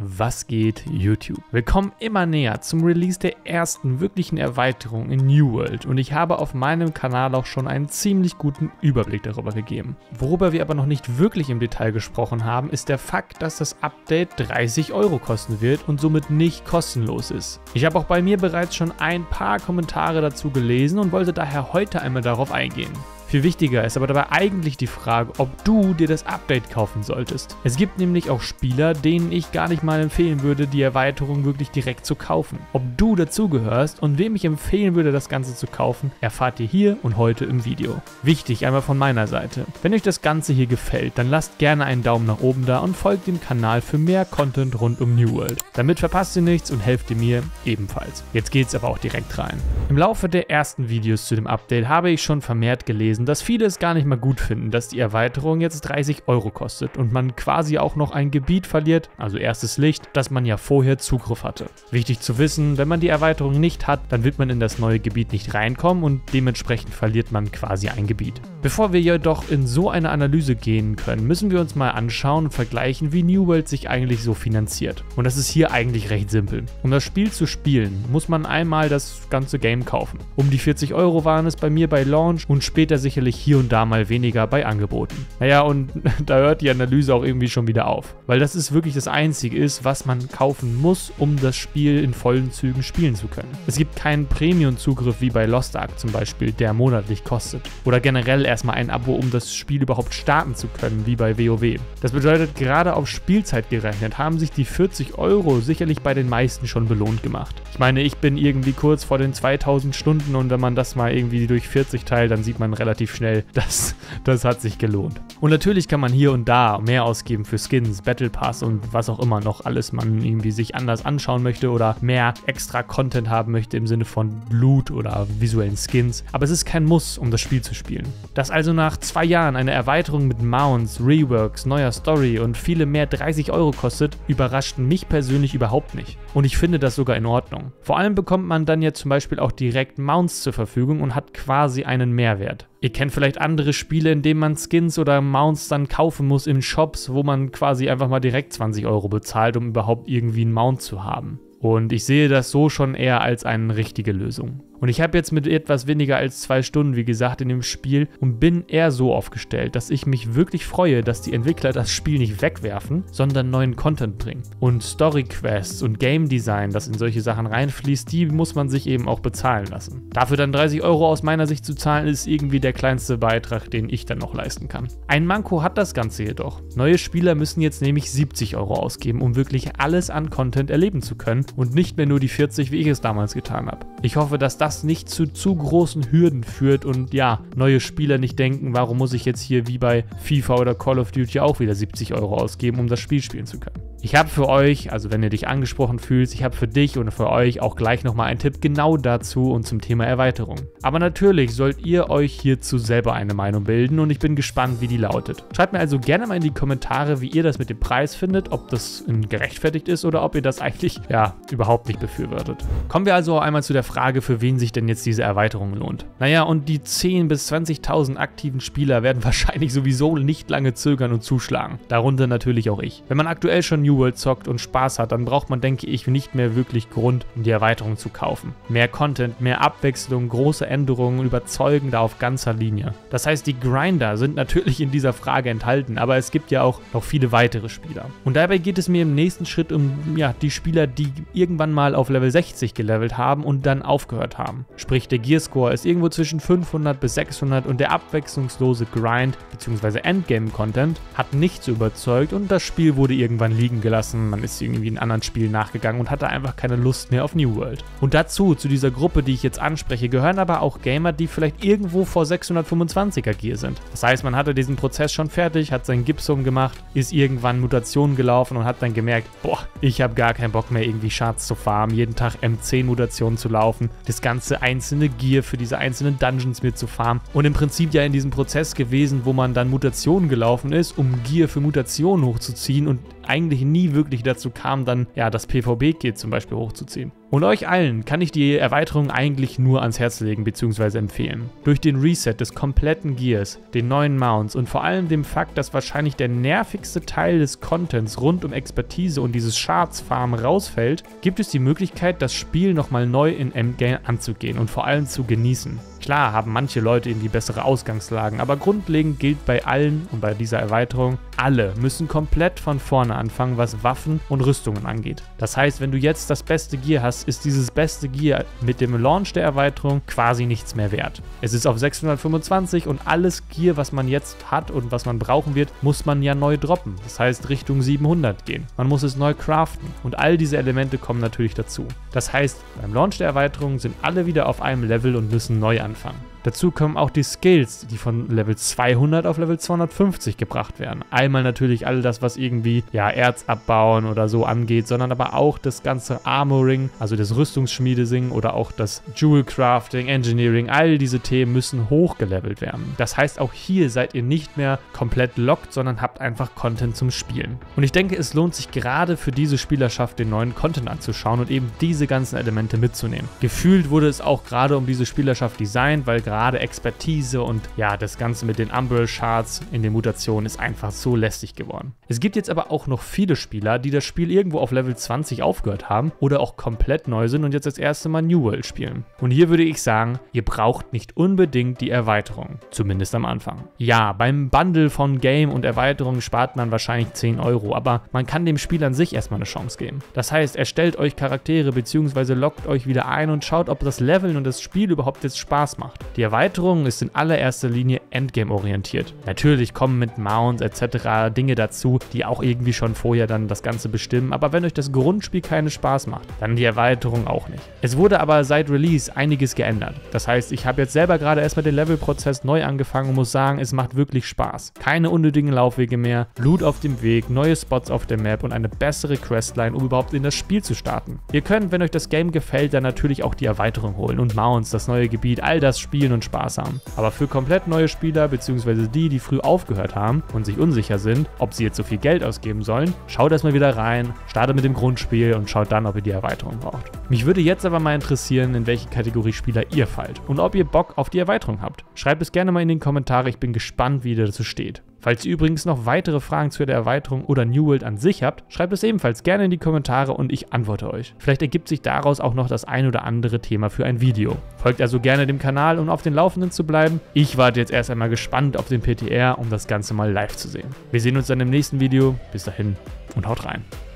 Was geht, YouTube? Wir kommen immer näher zum Release der ersten wirklichen Erweiterung in New World und ich habe auf meinem Kanal auch schon einen ziemlich guten Überblick darüber gegeben. Worüber wir aber noch nicht wirklich im Detail gesprochen haben, ist der Fakt, dass das Update 30 € kosten wird und somit nicht kostenlos ist. Ich habe auch bei mir bereits schon ein paar Kommentare dazu gelesen und wollte daher heute einmal darauf eingehen. Viel wichtiger ist aber dabei eigentlich die Frage, ob du dir das Update kaufen solltest. Es gibt nämlich auch Spieler, denen ich gar nicht mal empfehlen würde, die Erweiterung wirklich direkt zu kaufen. Ob du dazugehörst und wem ich empfehlen würde, das Ganze zu kaufen, erfahrt ihr hier und heute im Video. Wichtig einmal von meiner Seite: Wenn euch das Ganze hier gefällt, dann lasst gerne einen Daumen nach oben da und folgt dem Kanal für mehr Content rund um New World. Damit verpasst ihr nichts und helft ihr mir ebenfalls. Jetzt geht's aber auch direkt rein. Im Laufe der ersten Videos zu dem Update habe ich schon vermehrt gelesen, dass viele es gar nicht mal gut finden, dass die Erweiterung jetzt 30 € kostet und man quasi auch noch ein Gebiet verliert, also erstes Licht, das man ja vorher Zugriff hatte. Wichtig zu wissen: Wenn man die Erweiterung nicht hat, dann wird man in das neue Gebiet nicht reinkommen und dementsprechend verliert man quasi ein Gebiet. Bevor wir jedoch in so eine Analyse gehen können, müssen wir uns mal anschauen und vergleichen, wie New World sich eigentlich so finanziert. Und das ist hier eigentlich recht simpel. Um das Spiel zu spielen, muss man einmal das ganze Game kaufen. Um die 40 € waren es bei mir bei Launch und später sicherlich hier und da mal weniger bei Angeboten. Naja, und da hört die Analyse auch irgendwie schon wieder auf, weil das ist wirklich das Einzige ist, was man kaufen muss, um das Spiel in vollen Zügen spielen zu können. Es gibt keinen Premium-Zugriff wie bei Lost Ark zum Beispiel, der monatlich kostet. Oder generell erstmal ein Abo, um das Spiel überhaupt starten zu können, wie bei WoW. Das bedeutet, gerade auf Spielzeit gerechnet, haben sich die 40 € sicherlich bei den meisten schon belohnt gemacht. Ich meine, ich bin irgendwie kurz vor den 2000 Stunden und wenn man das mal irgendwie durch 40 teilt, dann sieht man relativ schnell, das hat sich gelohnt. Und natürlich kann man hier und da mehr ausgeben für Skins, Battle Pass und was auch immer noch alles man irgendwie sich anders anschauen möchte oder mehr extra Content haben möchte im Sinne von Loot oder visuellen Skins. Aber es ist kein Muss, um das Spiel zu spielen. Dass also nach 2 Jahren eine Erweiterung mit Mounts, Reworks, neuer Story und viele mehr 30 € kostet, überrascht mich persönlich überhaupt nicht. Und ich finde das sogar in Ordnung. Vor allem bekommt man dann ja zum Beispiel auch direkt Mounts zur Verfügung und hat quasi einen Mehrwert. Ihr kennt vielleicht andere Spiele, in denen man Skins oder Mounts dann kaufen muss in Shops, wo man quasi einfach mal direkt 20 € bezahlt, um überhaupt irgendwie einen Mount zu haben. Und ich sehe das so schon eher als eine richtige Lösung. Und ich habe jetzt mit etwas weniger als 2 Stunden, wie gesagt, in dem Spiel und bin eher so aufgestellt, dass ich mich wirklich freue, dass die Entwickler das Spiel nicht wegwerfen, sondern neuen Content bringen. Und Story-Quests und Game Design, das in solche Sachen reinfließt, die muss man sich eben auch bezahlen lassen. Dafür dann 30 € aus meiner Sicht zu zahlen, ist irgendwie der kleinste Beitrag, den ich dann noch leisten kann. Ein Manko hat das Ganze jedoch. Neue Spieler müssen jetzt nämlich 70 € ausgeben, um wirklich alles an Content erleben zu können und nicht mehr nur die 40, wie ich es damals getan habe. Ich hoffe, dass das nicht zu großen Hürden führt und ja, neue Spieler nicht denken, warum muss ich jetzt hier wie bei FIFA oder Call of Duty auch wieder 70 € ausgeben, um das Spiel spielen zu können. Ich habe für euch, also wenn ihr dich angesprochen fühlst, ich habe für dich und für euch auch gleich nochmal einen Tipp genau dazu und zum Thema Erweiterung. Aber natürlich sollt ihr euch hierzu selber eine Meinung bilden und ich bin gespannt, wie die lautet. Schreibt mir also gerne mal in die Kommentare, wie ihr das mit dem Preis findet, ob das gerechtfertigt ist oder ob ihr das eigentlich, ja, überhaupt nicht befürwortet. Kommen wir also einmal zu der Frage, für wen sich denn jetzt diese Erweiterung lohnt. Naja, und die 10.000 bis 20.000 aktiven Spieler werden wahrscheinlich sowieso nicht lange zögern und zuschlagen. Darunter natürlich auch ich. Wenn man aktuell schon New World zockt und Spaß hat, dann braucht man, denke ich, nicht mehr wirklich Grund, um die Erweiterung zu kaufen. Mehr Content, mehr Abwechslung, große Änderungen überzeugen da auf ganzer Linie. Das heißt, die Grinder sind natürlich in dieser Frage enthalten, aber es gibt ja auch noch viele weitere Spieler. Und dabei geht es mir im nächsten Schritt um die Spieler, die irgendwann mal auf Level 60 gelevelt haben und dann aufgehört haben. Sprich, der Gearscore ist irgendwo zwischen 500 bis 600 und der abwechslungslose Grind bzw. Endgame-Content hat nicht so überzeugt und das Spiel wurde irgendwann liegen gelassen, man ist irgendwie in anderen Spielen nachgegangen und hatte einfach keine Lust mehr auf New World. Und dazu, zu dieser Gruppe, die ich jetzt anspreche, gehören aber auch Gamer, die vielleicht irgendwo vor 625er Gear sind. Das heißt, man hatte diesen Prozess schon fertig, hat sein Gipsum gemacht, ist irgendwann Mutationen gelaufen und hat dann gemerkt, boah, ich habe gar keinen Bock mehr irgendwie Schatz zu farmen, jeden Tag M10 Mutationen zu laufen, das ganze einzelne Gear für diese einzelnen Dungeons mit zu farmen und im Prinzip ja in diesem Prozess gewesen, wo man dann Mutationen gelaufen ist, um Gear für Mutationen hochzuziehen und eigentlich nie wirklich dazu kam, dann ja das PvP-Kit zum Beispiel hochzuziehen. Und euch allen kann ich die Erweiterung eigentlich nur ans Herz legen bzw. empfehlen. Durch den Reset des kompletten Gears, den neuen Mounts und vor allem dem Fakt, dass wahrscheinlich der nervigste Teil des Contents rund um Expertise und dieses Shards-Farm rausfällt, gibt es die Möglichkeit, das Spiel nochmal neu in Endgame anzugehen und vor allem zu genießen. Klar haben manche Leute irgendwie bessere Ausgangslagen, aber grundlegend gilt bei allen und bei dieser Erweiterung, alle müssen komplett von vorne anfangen, was Waffen und Rüstungen angeht. Das heißt, wenn du jetzt das beste Gear hast, ist dieses beste Gear mit dem Launch der Erweiterung quasi nichts mehr wert. Es ist auf 625 und alles Gear, was man jetzt hat und was man brauchen wird, muss man ja neu droppen. Das heißt Richtung 700 gehen. Man muss es neu craften und all diese Elemente kommen natürlich dazu. Das heißt, beim Launch der Erweiterung sind alle wieder auf einem Level und müssen neu anfangen. Dazu kommen auch die Skills, die von Level 200 auf Level 250 gebracht werden. Einmal natürlich all das, was irgendwie ja Erz abbauen oder so angeht, sondern aber auch das ganze Armoring, also das Rüstungsschmiedesing oder auch das Jewel Crafting, Engineering, all diese Themen müssen hochgelevelt werden. Das heißt, auch hier seid ihr nicht mehr komplett locked, sondern habt einfach Content zum Spielen. Und ich denke, es lohnt sich gerade für diese Spielerschaft, den neuen Content anzuschauen und eben diese ganzen Elemente mitzunehmen. Gefühlt wurde es auch gerade um diese Spielerschaft designt, weil gerade Expertise und ja, das Ganze mit den Umbral Shards in den Mutationen ist einfach so lästig geworden. Es gibt jetzt aber auch noch viele Spieler, die das Spiel irgendwo auf Level 20 aufgehört haben oder auch komplett neu sind und jetzt das erste Mal New World spielen. Und hier würde ich sagen, ihr braucht nicht unbedingt die Erweiterung, zumindest am Anfang. Ja, beim Bundle von Game und Erweiterung spart man wahrscheinlich 10 €, aber man kann dem Spiel an sich erstmal eine Chance geben. Das heißt, erstellt euch Charaktere bzw. loggt euch wieder ein und schaut, ob das Leveln und das Spiel überhaupt jetzt Spaß macht. Die Erweiterung ist in allererster Linie Endgame orientiert. Natürlich kommen mit Mounts etc. Dinge dazu, die auch irgendwie schon vorher dann das Ganze bestimmen, aber wenn euch das Grundspiel keinen Spaß macht, dann die Erweiterung auch nicht. Es wurde aber seit Release einiges geändert. Das heißt, ich habe jetzt selber gerade erstmal den Levelprozess neu angefangen und muss sagen, es macht wirklich Spaß. Keine unnötigen Laufwege mehr, Loot auf dem Weg, neue Spots auf der Map und eine bessere Questline, um überhaupt in das Spiel zu starten. Ihr könnt, wenn euch das Game gefällt, dann natürlich auch die Erweiterung holen und Mounts, das neue Gebiet, all das spielen und Spaß haben. Aber für komplett neue Spieler bzw. die früh aufgehört haben und sich unsicher sind, ob sie jetzt so viel Geld ausgeben sollen, schaut erstmal wieder rein, startet mit dem Grundspiel und schaut dann, ob ihr die Erweiterung braucht. Mich würde jetzt aber mal interessieren, in welche Kategorie Spieler ihr fallt und ob ihr Bock auf die Erweiterung habt. Schreibt es gerne mal in den Kommentare, ich bin gespannt, wie ihr dazu steht. Falls ihr übrigens noch weitere Fragen zu der Erweiterung oder New World an sich habt, schreibt es ebenfalls gerne in die Kommentare und ich antworte euch. Vielleicht ergibt sich daraus auch noch das ein oder andere Thema für ein Video. Folgt also gerne dem Kanal, um auf den Laufenden zu bleiben. Ich warte jetzt erst einmal gespannt auf den PTR, um das Ganze mal live zu sehen. Wir sehen uns dann im nächsten Video. Bis dahin und haut rein.